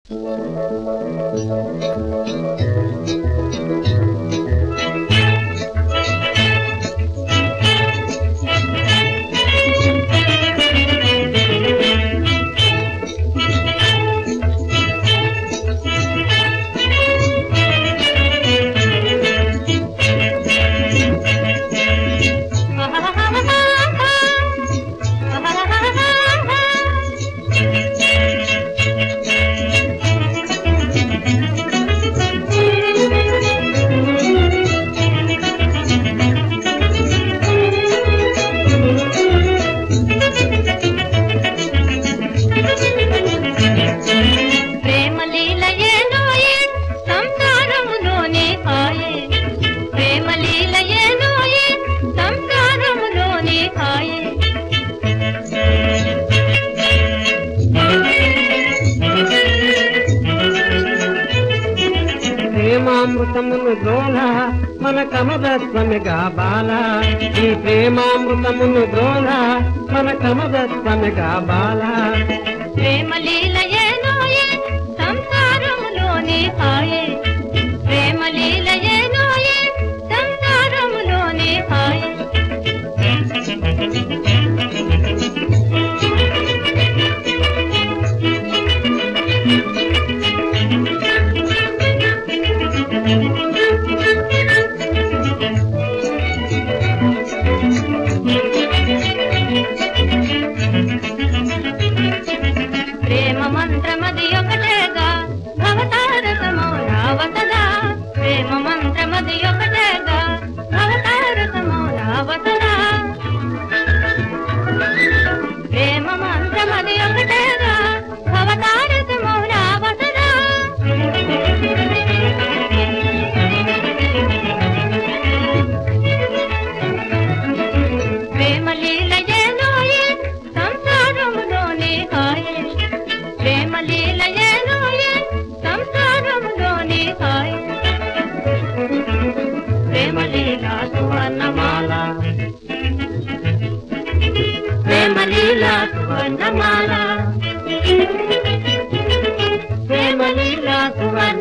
ప్రేమామృతమును ద్రోణ మన కమదస్వమిగా బాల ఈ ప్రేమామృతమును ద్రోణ మన కమదస్వమిగా బాల ప్రేమలీలయేనోయే సంసారములోనే హాయే ప్రేమలీలయేనోయే సంసారములోనే హాయే ప్రేమ మంత్రమది ఒకటేగా భవతారకమో రావతదా ప్రేమ మంత్రమది ఒకటేగా భవతారకమో రావతదా ప్రేమ మంత్రమది ఒకటేగా భవతారకమో రావతదా ప్రేమలీలయేనోయే సంసారములోనే హాయే ప్రేమలీలయేనోయే సంసారములోనే హాయే ప్రేమలీలా సువర్ణమాల ప్రేమలీలా సువర్ణమాల ప్రేమలీలా సువర్ణ